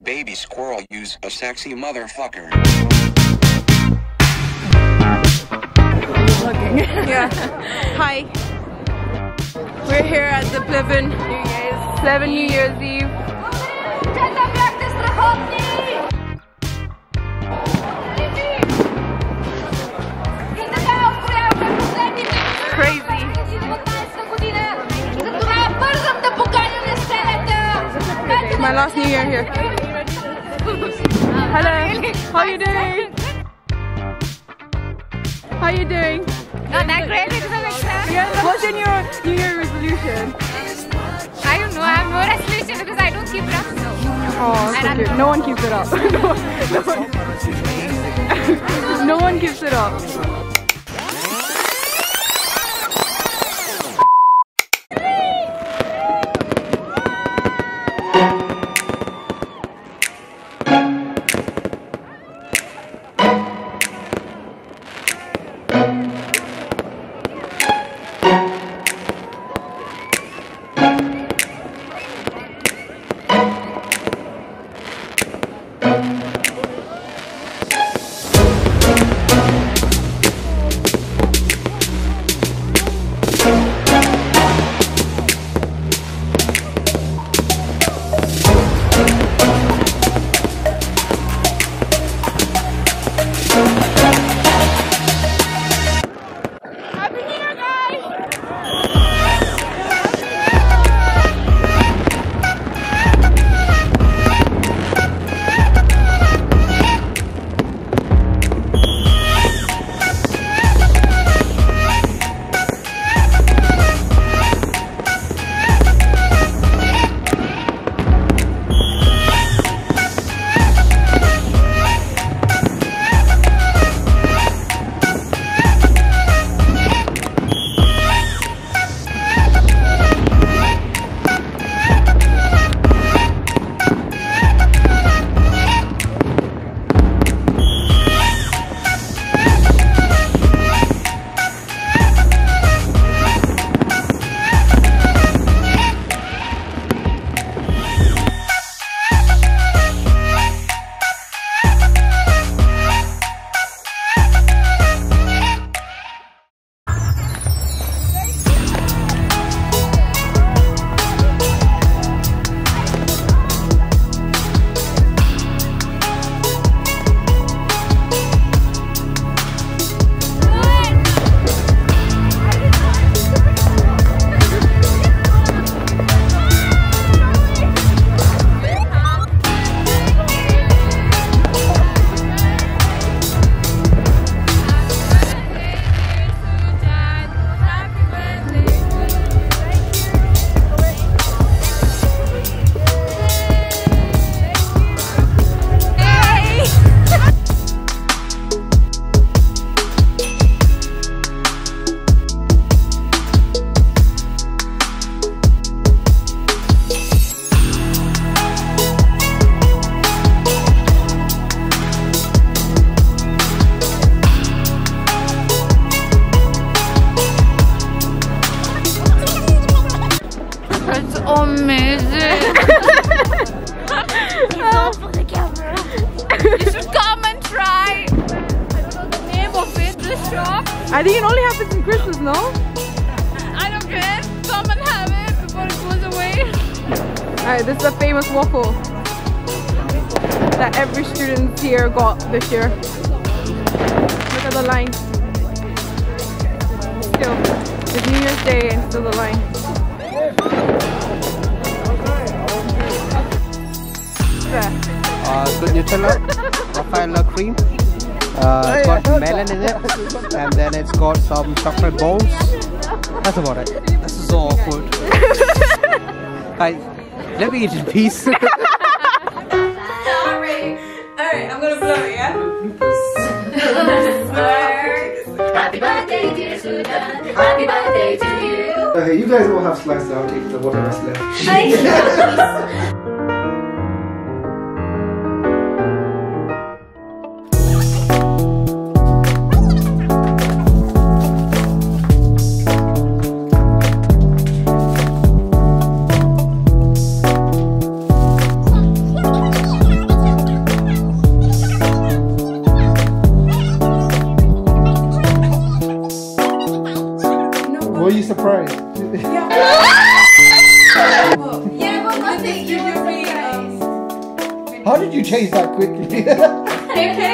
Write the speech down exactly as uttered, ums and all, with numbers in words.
Baby squirrel, use a sexy motherfucker. Yeah. Hi. We're here at the Pleven New Year's, Pleven New Year's Eve. Crazy. My last New Year here. Hello. How you doing? How you doing? Not that great because I'm excited. Yeah, what's your New New Year resolution? I don't know. I have no resolution because I don't keep it up. So. Oh, so cute. No one keeps it up. no, one, no one keeps it up. Amazing! He's all for the camera. You should come and try. I don't know the name of it, this shop. I think it only happens in Christmas, no? I don't care. Come and have it before it goes away. Alright, this is a famous waffle that every student here got this year. Look at the line. Still, it's New Year's Day and still the line. Uh, good Nutella, Raffaella cream, uh, it's got melon in it, and then it's got some chocolate balls. That's about it. This is all awkward. Guys, let me eat in peace. Sorry. Alright, I'm gonna blow it, yeah? Happy birthday dear Sujan, happy birthday to you. Okay, you guys all have slices, I'll take the whatever's left. did you change that quickly? Hey, hey.